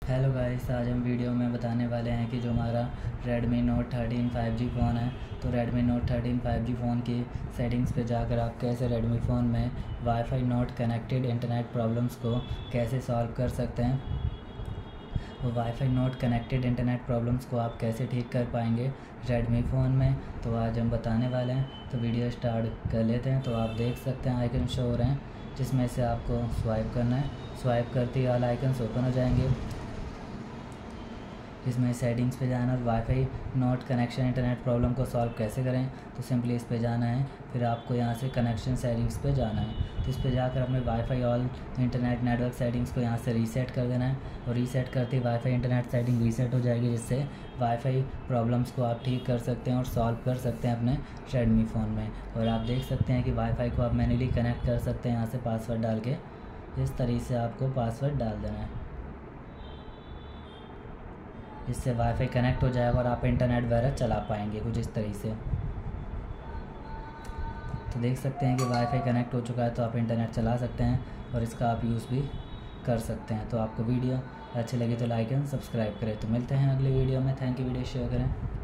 Hello guys, आज हम video में बताने वाले हैं कि जो हमारा Redmi Note 13 5G फ़ोन है, तो Redmi Note 13 5G फ़ोन की सेटिंग्स पे जाकर आप कैसे Redmi फ़ोन में wifi not connected internet problems को कैसे सॉल्व कर सकते हैं। वो wifi not connected internet problems को आप कैसे ठीक कर पाएंगे Redmi फ़ोन में, तो आज हम बताने वाले हैं। तो वीडियो स्टार्ट कर लेते हैं। तो आप देख सकते हैं आइकन शो हो रहे हैं, जिसमें से आपको स्वाइप करना है। स्वाइप करते ही ऑल आइकन्स ओपन हो जाएंगे। इसमें सेटिंग्स पे जाना और wifi not connection internet problem को सॉल्व कैसे करें, तो सिंपली इस पे जाना है। फिर आपको यहाँ से कनेक्शन सेटिंग्स पे जाना है। तो इस पे जाकर अपने wifi all internet network settings को यहाँ से रीसेट कर देना है। और रीसेट करते ही वाईफाई इंटरनेट सेटिंग रीसेट हो जाएगी, जिससे वाईफाई प्रॉब्लम्स को आप ठीक कर सकते हैं और सॉल्व कर सकते हैं अपने Redmi फ़ोन में। और आप देख सकते हैं कि वाईफाई को आप मैन्युअली कनेक्ट कर सकते हैं यहाँ से पासवर्ड डाल के। इस तरीके से आपको पासवर्ड डाल देना है, इससे वाईफाई कनेक्ट हो जाएगा और आप इंटरनेट वगैरह चला पाएंगे कुछ इस तरीके से। तो देख सकते हैं कि वाईफाई कनेक्ट हो चुका है, तो आप इंटरनेट चला सकते हैं और इसका आप यूज़ भी कर सकते हैं। तो आपको वीडियो अच्छी लगी तो लाइक एंड सब्सक्राइब करें। तो मिलते हैं अगली वीडियो में। Thank you. वीडियो शेयर करें।